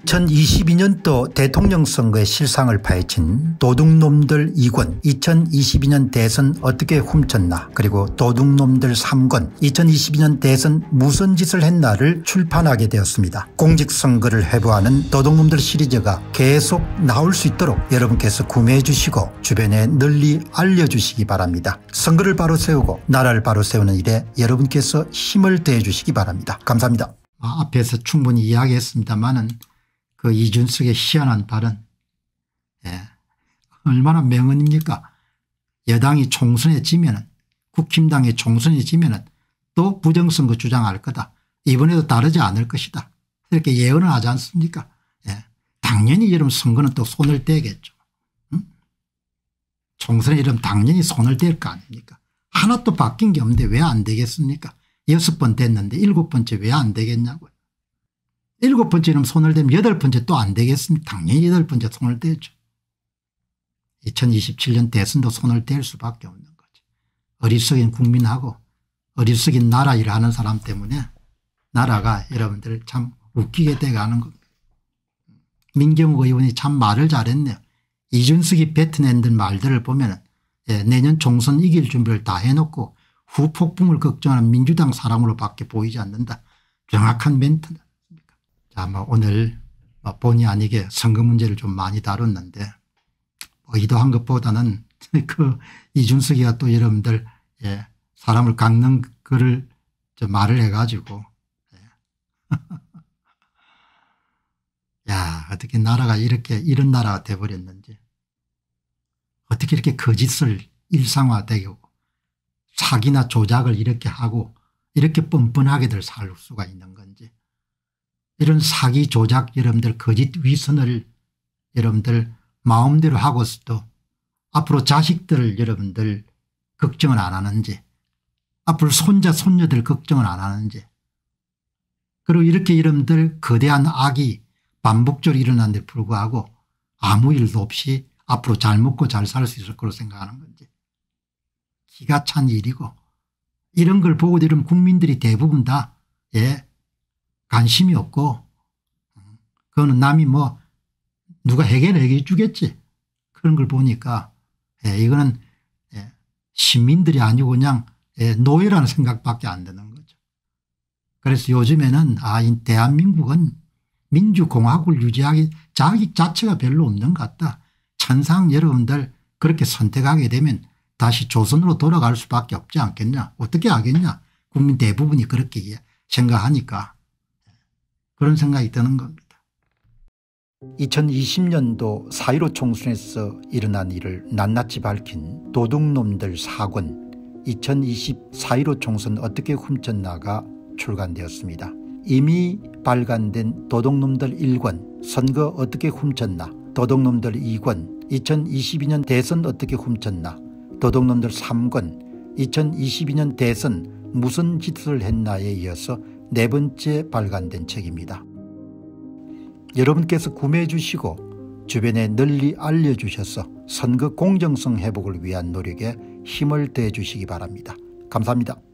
2022년도 대통령 선거의 실상을 파헤친 도둑놈들 2권 2022년 대선 어떻게 훔쳤나, 그리고 도둑놈들 3권 2022년 대선 무슨 짓을 했나를 출판하게 되었습니다. 공직선거를 회부하는 도둑놈들 시리즈가 계속 나올 수 있도록 여러분께서 구매해 주시고 주변에 널리 알려주시기 바랍니다. 선거를 바로 세우고 나라를 바로 세우는 일에 여러분께서 힘을 더해 주시기 바랍니다. 감사합니다. 앞에서 충분히 이야기했습니다마는 그 이준석의 희한한 발언, 얼마나 명언입니까? 여당이 총선에 지면은, 국힘당이 총선에 지면은 또 부정선거 주장할 거다. 이번에도 다르지 않을 것이다. 이렇게 예언을 하지 않습니까? 당연히 이러면 선거는 또 손을 떼겠죠. 총선에 이러면 당연히 손을 뗄 거 아닙니까? 하나도 바뀐 게 없는데 왜 안 되겠습니까? 6번 됐는데 7번째 왜 안 되겠냐고요. 7번째는 손을 대면 8번째 또 안 되겠습니까? 당연히 8번째 손을 떼죠. 2027년 대선도 손을 뗄 수밖에 없는 거죠. 어리석인 국민하고 어리석인 나라 일을 하는 사람 때문에 나라가 여러분들 참 웃기게 돼가는 겁니다. 민경욱 의원이 참 말을 잘했네요. 이준석이 뱉어낸 말들을 보면 내년 총선 이길 준비를 다 해놓고 후폭풍을 걱정하는 민주당 사람으로 밖에 보이지 않는다. 정확한 멘트다. 자, 오늘 본의 아니게 선거 문제를 좀 많이 다뤘는데 의도한 것보다는 그 이준석이가 또 여러분들 사람을 깎는 글을 말을 해가지고 야, 어떻게 나라가 이런 나라가 돼버렸는지, 어떻게 이렇게 거짓을 일상화되고 사기나 조작을 이렇게 하고 이렇게 뻔뻔하게들 살 수가 있는 건지, 이런 사기 조작 여러분들 거짓 위선을 여러분들 마음대로 하고서도 앞으로 자식들을 여러분들 걱정을 안 하는지, 앞으로 손자 손녀들 걱정을 안 하는지, 그리고 이렇게 여러분들 거대한 악이 반복적으로 일어나는데 불구하고 아무 일도 없이 앞으로 잘 먹고 잘 살 수 있을 거로 생각하는 건지, 기가 찬 일이고, 이런 걸 보고 이러면 국민들이 대부분 다 관심이 없고, 그거는 남이 누가 해결해 주겠지, 그런 걸 보니까 이거는 시민들이 아니고 그냥 노예라는 생각밖에 안 드는 거죠. 그래서 요즘에는 이 대한민국은 민주공화국을 유지하기 자기 자체가 별로 없는 것 같다. 천상 여러분들 그렇게 선택하게 되면 다시 조선으로 돌아갈 수밖에 없지 않겠냐. 어떻게 하겠냐. 국민 대부분이 그렇게 생각하니까 그런 생각이 드는 겁니다. 2020년도 4.15 총선에서 일어난 일을 낱낱이 밝힌 도둑놈들 4권 2020 4.15 총선 어떻게 훔쳤나가 출간되었습니다. 이미 발간된 도둑놈들 1권 선거 어떻게 훔쳤나, 도둑놈들 2권 2022년 대선 어떻게 훔쳤나, 도둑놈들 3권 2022년 대선 무슨 짓을 했나에 이어서 4번째 발간된 책입니다. 여러분께서 구매해 주시고 주변에 널리 알려주셔서 선거 공정성 회복을 위한 노력에 힘을 더해 주시기 바랍니다. 감사합니다.